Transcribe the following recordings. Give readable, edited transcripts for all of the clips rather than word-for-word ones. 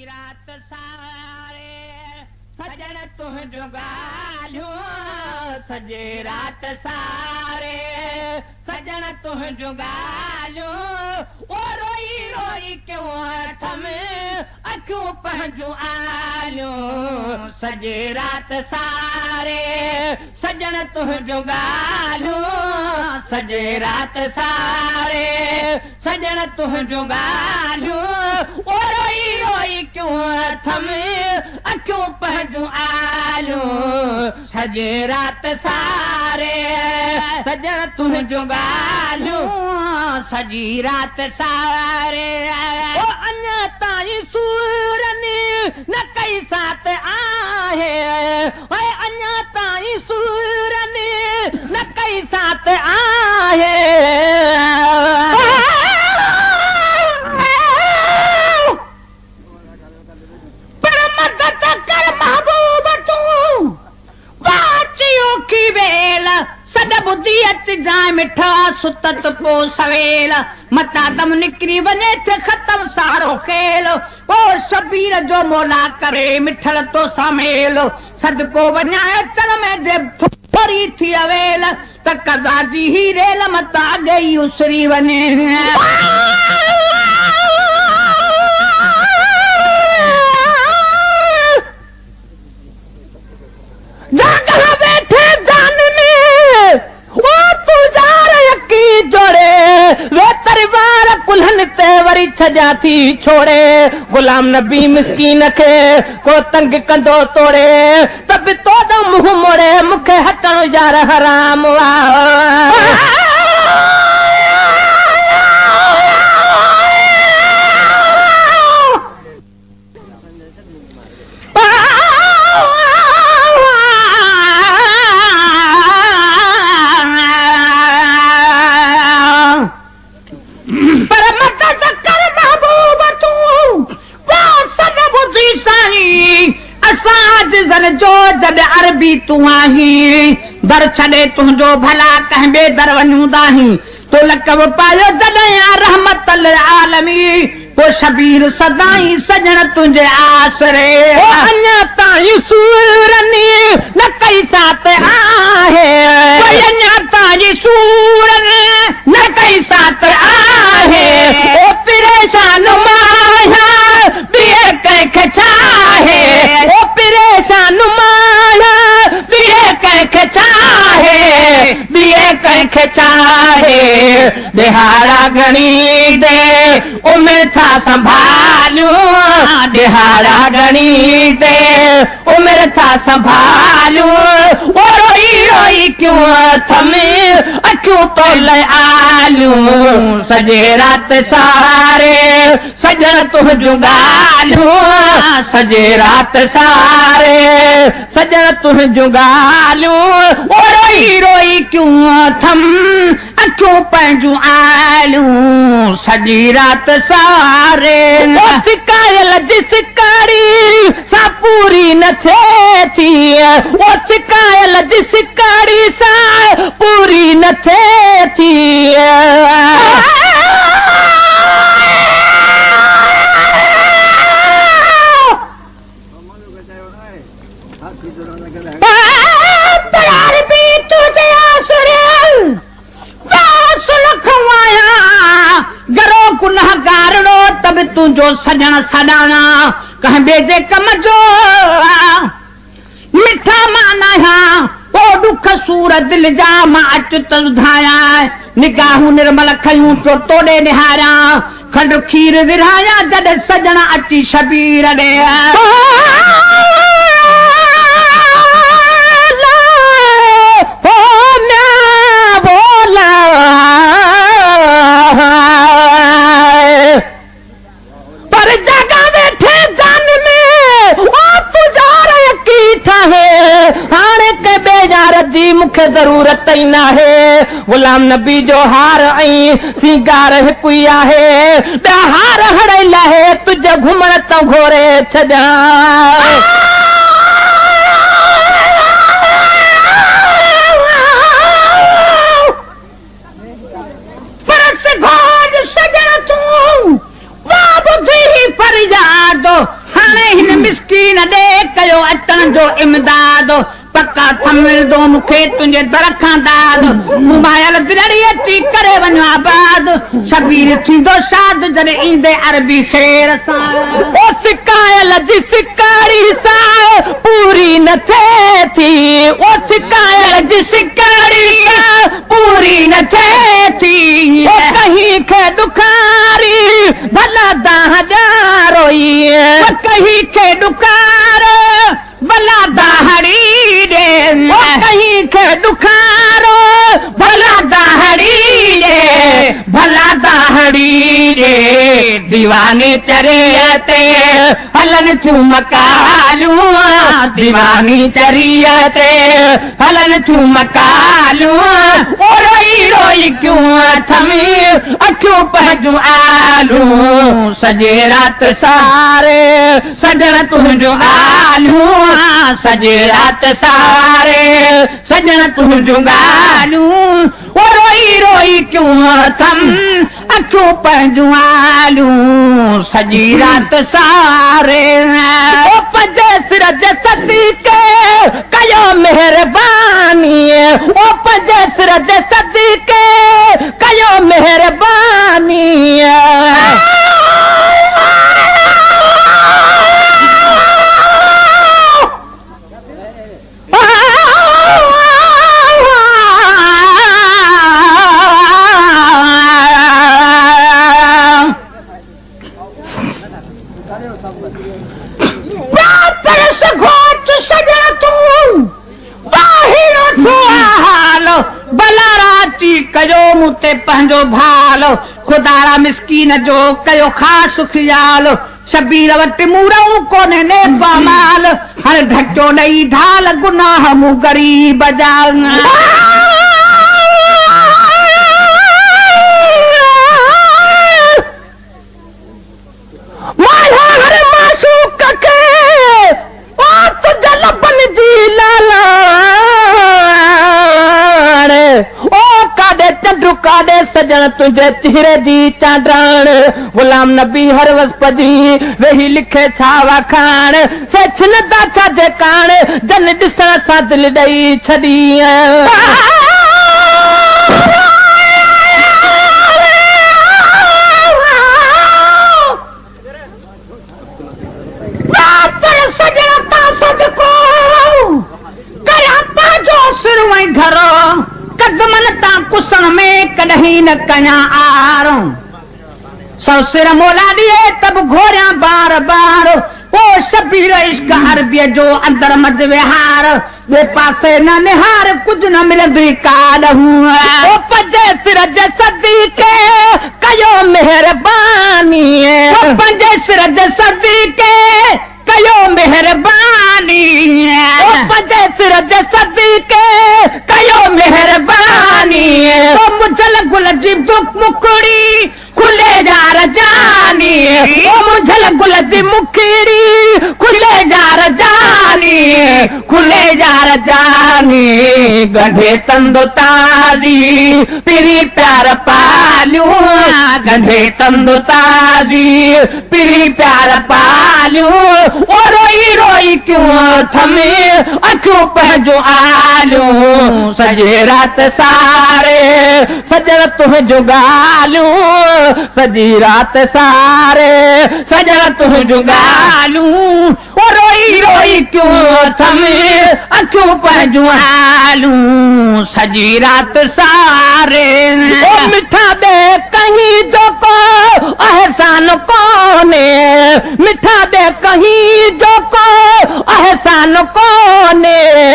रात सारे सजण तुंहिंजो ॻाल्हियूं सॼे रात सारे सजण तुंहिंजो ॻाल्हियूं ओ रोई रोई क्यों हथ में अखियूं पंहिंजूं आलियूं सॼे रात सारे सजण तुंहिंजो ॻाल्हियूं सॼे रात सारे सजण तुंहिंजो ॻाल्हियूं ओ रोई रोई क्यों हथ में अखियूं पंहिंजूं आलियूं सॼे रात सारे सजण तुंहिंजो ॻाल्हियूं सॼी रात सारे ओ अञा ताईं सूरनि न कई साथ आहे ओए अञा ताईं सूरनि न कई साथ आहे बुद्धि अच जाए मिठा सुतत पो सवेल मता दम निकरी वने थे खत्म सारो खेल ओ शबीर जो मौला करे मिठल तो समेल सदको वन्यायो चल में जे थोरी थी अवेल त कज़ा जी ही रेल मता गई उसरी वने जागा बैठे जान में वो तुझार यकी जोड़े वे परिवार कुल्हन ते वरी छजा थी छोड़े गुलाम नबी मिस्कीन के को तंग कंदो तोड़े तब तो द मुंह मोड़े मुखे हटण यार हराम वा जो जद अरबी तू आही दर छड़े तुझो भला कहबे दर वनुदाही तो लकब पायो जदया रहमत आलमी वो शबीर सदाई सजण तुझे आसरे अञा ताईं सूरनी न कई साथ आहे अञा ताईं सूरनी न कई साथ आहे ओ परेशान माया बिए कंहिंखे चाहे ओ परेशान माया बिए कंहिंखे चाहे बिए कंहिंखे चाहे दिहाड़ा घणी दे उमिरि था संभालियूं दिहाड़ा घणी दे उमिरि था संभालियूं ओ रोई रोई क्यों हथ में अखियूं तो ले आलियूं सॼे रात सारे सजण तुंहिंजूं ॻाल्हियूं सॼे रात सारे सजण तुंहिंजूं ॻाल्हियूं ओ रोई रोई क्यों थम अखियूं पंहिंजूं आलियूं सॼी रात सारे सिकायल जी सिकारी सां पूरी न थिए थी ओ सिकायल जी सिकारी सां पूरी न थिए थी तब तुझो सजण सडाना कहीं बेजे कम जो मिठा माना ओ दुख सूर दिल जा मां अच तुधाया निगाहूं निर्मल खयूं तो तोड़े निहारा खंड खीर विराया जद सजण अची शबीर दे मुखे जरूरत ही ना है गुलाम नबी जो हार आई सिंगार हिकु ई आहे हार हड़ैला है तुझे घुमण तो घोरे छॾा पर सजण तूं वा बुधी फरियाद जो इमदाद पक्का थमिल दो मुखे तुझे दरखां दाद मुबायल दिलड़ी अची करे वञो आबाद शबीर थींदो शाद जॾहिं ईंदे अरबी ख़ैर सां ओ सिकायल जी सिकारी सां पूरी न थिए थी ओ सिकायल जी सिकारी सां पूरी न थिए थी ओ कहीं खे ॾुखारी भला दाह ॾारोई कहीं खे ॾुखार भला दाहड़ी दे कहीं के दुखारो भला दाहड़ी दे भला दाहड़ी दे दीवानी चरियते हलन थियूं मकालू दीवानी चरियते हलन थियूं मकालू ओ रोई रोई क्यों थमी अखियूं पहजूं आलू सॼे राति सारे सजण तुंहिंजो आलू सॼे राति सारे सजण तुंहिंजूं ॻाल्हियूं ओ रोई रोई क्यों थम अखियूं पंहिंजूं आलियूं सॼी राति सारे ओ पंजे सिर जे सदीके कयो महिरबानी ओ पंजे सिर जे सदीके कयो महिरबानी कयो मुते पंहिंजो भालो खुदारा मिसकीन जो कयो ख़ासि ख़्याल शबीर वटि मूरऊं कोन्हे नेबा माल हर ढको ॾेई ढाल गुनाह मूं गरीब जा हर मासूक के ओ तुझ लबन जी लाला चंडू काॾे सजण तुंहिंजे चेहरे जी चांडण गुलाम नबी हर वसपदी वेही लिखे छा वाखाण से छिलदा छा जे काण जन ॾिसण सां दिलि ॾेई छॾी सजण तां सदको कया पंहिंजो सिर ऐं घर कदमन तां कुसण में कॾहिं न कया आरो सौ सिर मोला ॾिए तब घोरियां बार बार ओ शबीर इश्क अरबीअ जो अंदर मज विहार ॿिए पासे न निहार कुझु न मिलंदी काॾहूं ओ पंजे सिर जे सदीके कयो महिरबानी ओ पंजे सिर जे सदीके कयो महिरबानी ओ पंजे सिर जे सदीके कयो महिरबानी ओ मुझल गुल जी मुखड़ी खुले जार जानी ओ मुझल गुल जी मुखड़ी खुले जार जानी खुले जार जानी गंढे तंदो तारी पिरी प्यार पालियूं गंढे तंदो तारी पिरी प्यार पालियूं ओ रोई रोई क्यों थमे अखियूं पंहिंजूं आलियूं सॼे राति सारे सजण तुंहिंजूं ॻाल्हियूं सॼी राति सारे सजण तुंहिंजूं ॻाल्हियूं ओ रोई रोई क्यों थमे अखियूं पंहिंजूं आलियूं सॼी राति सारे ओ मिठा ॿे कहीं जो को अहसान कोने मिठा ॿे कहीं जो को अहसान कोने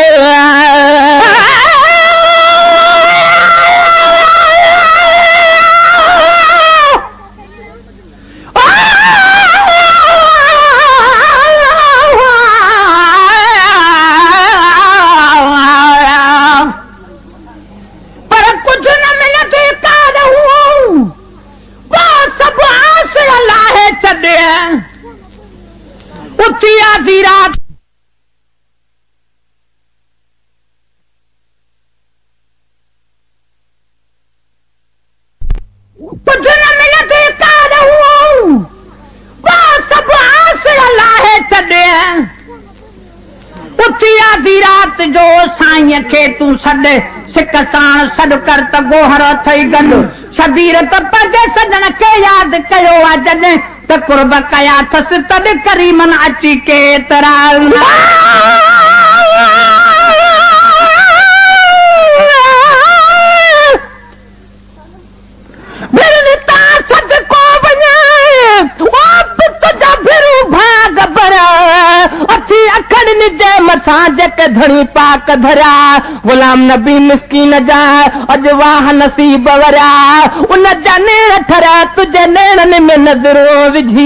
आधी रात कुछ न मिलंदी काॾहूं सब आस लाहे छॾे जो साईं खे तूं सॾ सिक साण सॾ कर त गोहर थई गॾु शबीर त पंहिंजे सजण खे यादि कयो आहे जॾहिं त कुर्ब कया अथसि तॾहिं करीमन अची केतिरा धड़ी पाक धरा गुलाम नबी मिस्कीन जा अॼु वाह नसीब वरिया उन जा नेण ठरा तुंहिंजे नेणनि में नज़रो विझी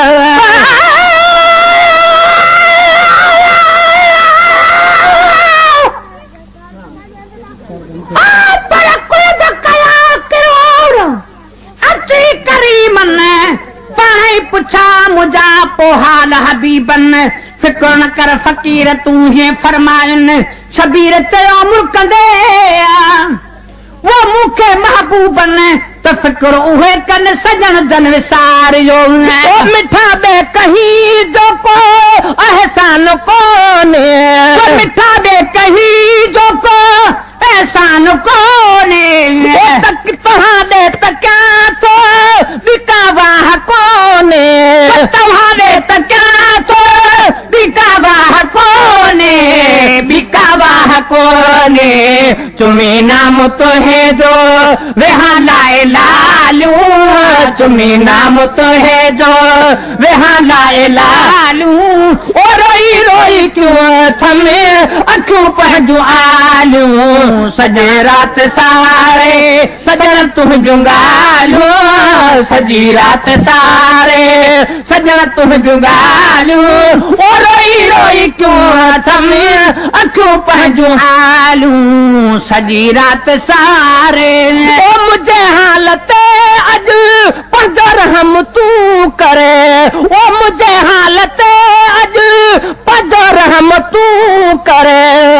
अची करीमन पाण ई पुछा मुंहिंजा पोइ हाल हबीबन फिक्र न कर फ़कीर तूं हीअं फरमायुनि शबीर चयो मुर्कंदे वो मूंखे महबूबन त फिक्र उहे कनि सजण जन विसारियो मिठा बे कहीं जो को एहसान कोने मिठा बे कहीं जो को एहसान कोने तक तव्हां ॾे त क्या थो बिकावाह कोने तव्हां ॾे त क्या थो बिकावाह कोने बिकावाह कोने तुम्हें नाम तो है जो वहाँ लाए लालू तुम्हें नाम तो है जो वहाँ लाए लालू ओ रोई रोई क्यों थमे अखों पर जो आलू सजे रात सारे सजन तुम जुंगालू सजी रात सारे सजन तुम जुंगालू ओ रोई रोई क्यों थमे अखों पर जो आलू सजी रात सारे ओ मुझे हालत अज पंजर हम तू करे ओ मुझे हालत अज पंजर हम तू करे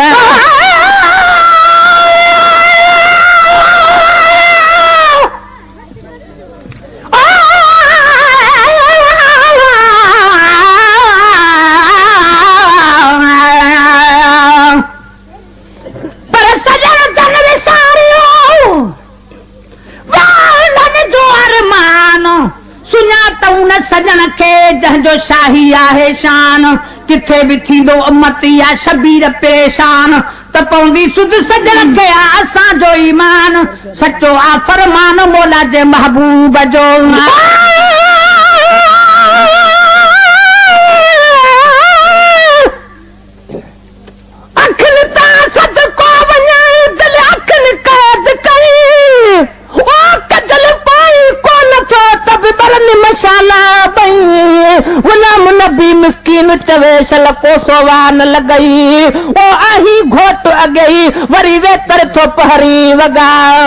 सजन खे जंहिंजो शाही आहे शान किथे बि थींदो उम्मती या शबीर परेशान त पवंदी सुध सजन खे असांजो ईमान सचो आ फरमान मौला जे महबूब जो अखिन तां सदको वञे दिल अखिन कैद कई ओ कजल पाई कोन थो तब बरन मशाला गुलाम नबी मिस्कीन चवे शल को सोवान लगई ओ आही घोट अगई वरी वे कर थो पहरी वगा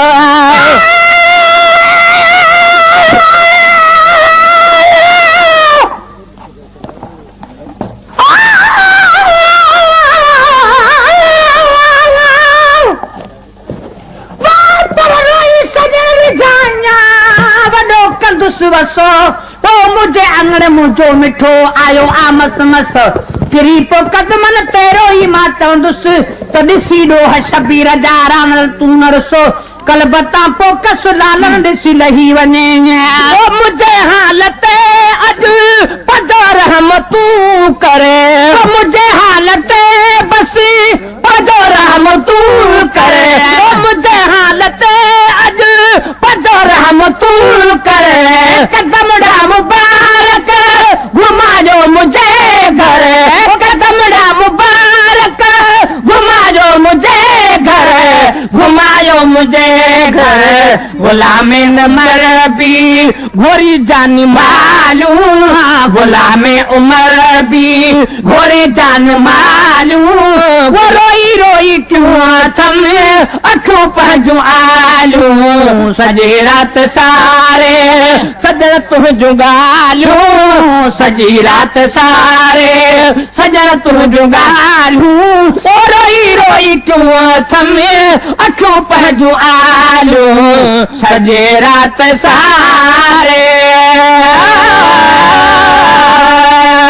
वसो तो मुझे अंगड़ मुझो मिठो आयो आमस मस किरी पो कदमन तेरो ही मां चवंदुसि त ॾिसी ॾोह शबीर जा राणल तूं न रुसो कल बता पो कस लालन ॾिसी लही वञे ओ मुझे हालत अज पदर हम तूं करे ओ मुझे हालत बस पदर हम तूं करे ओ मुझे हालत अज पदर हम तूं करे कदमड़ा मुबारक घुमाजो मुझे घर कदमड़ा मुबारक घुमाजो मुझे घर घुमायो मुझे घर गुलामिन मरबी घोरी जान मालू गुलामे उमर भी घोरी जान मालू वो रोई रोई क्यों थम अखों पंहिंजो आलू सॼी राति सारे सजण तुंहिंजूं ॻाल्हियूं सॼी राति सारे सजण तुंहिंजूं ॻाल्हियूं ओ रोई रोई क्यों थमे अखियूं पंहिंजूं आलियूं सॼी राति सारे